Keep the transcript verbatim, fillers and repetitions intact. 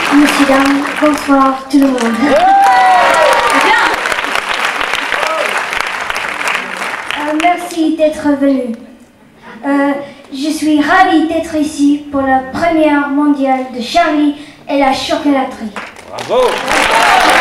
Monsieur, dames, bonsoir tout le monde. Euh, merci d'être venu. Euh, je suis ravie d'être ici pour la première mondiale de Charlie et la chocolaterie. Bravo!